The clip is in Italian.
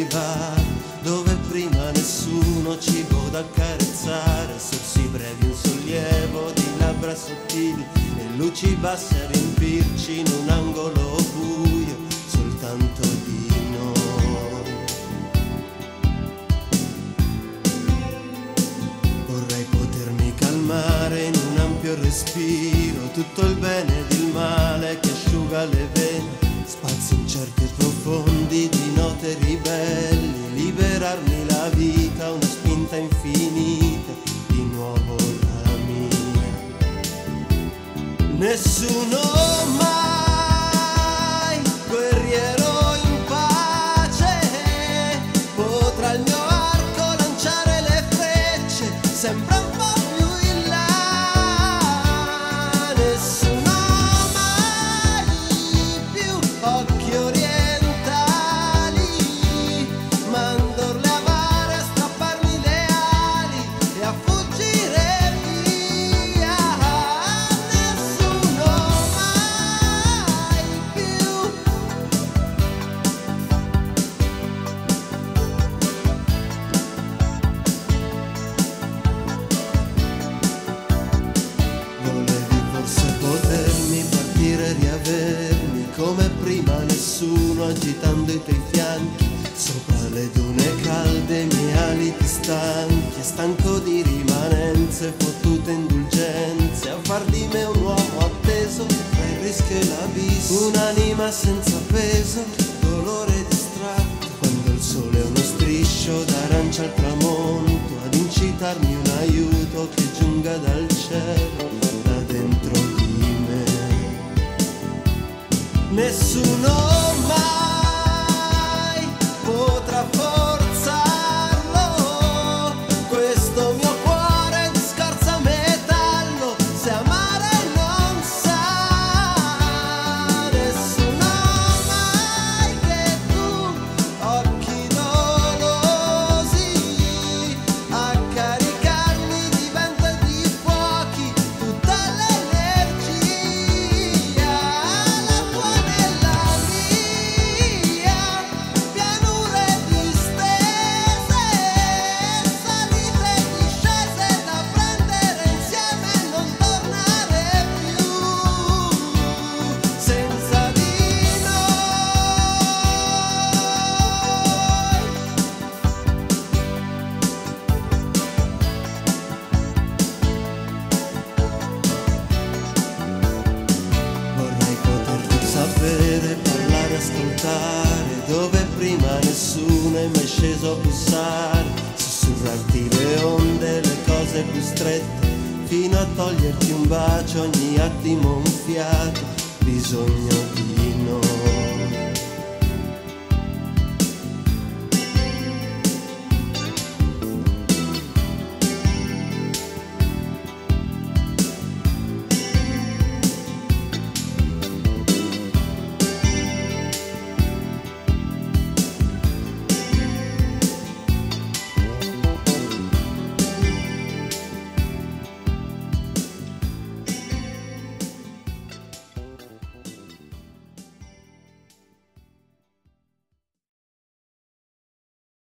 arrivare dove prima nessuno ci può accarezzare, sorsi brevi, un sollievo di labbra sottili e luci basse a riempirci in un angolo buio soltanto di noi. Vorrei potermi calmare in un ampio respiro, tutto il bene ed il male che asciuga le vene, spazi incerti e profondi di note ribelli, liberarmi la vita, una spinta infinita, di nuovo la mia. Nessuno mai, guerriero in pace, potrà il mio arco lanciare le frecce, sempre un po' più in là. Nessuno mai più occhi orientali, mandorle avare a strapparmi le ali e a fuggire via. Nessuno mai più. Volevi forse potermi partire e riavermi come prima, nessuno agitando i tuoi fianchi sopra le dune calde, mie aliti stanchi e stanco di rimanenze, fottute indulgenze, a far di me un uomo atteso tra il rischio e l'abisso, un'anima senza peso, dolore distratto, quando il sole è uno striscio d'arancia al tramonto, ad incitarmi un aiuto che giunga dal cielo, da dentro di me. Nessuno mai potrà forzarlo, questo mio cuore di scarsa metallo, se amare non sa. Nessuno mai che tu, occhi dolosi, a caricarmi di vento e di fuochi tutta l'energia, la tua nella mia, pianure distese, salite e discese da prendere insieme e non tornare più senza di Vorrei poterti sapere, parlare, ascoltare, dove prima nessuno è mai sceso a bussare, sussurrarti le onde, le cose più strette, fino a toglierti un bacio ogni attimo, un fiato, bisogno di noi.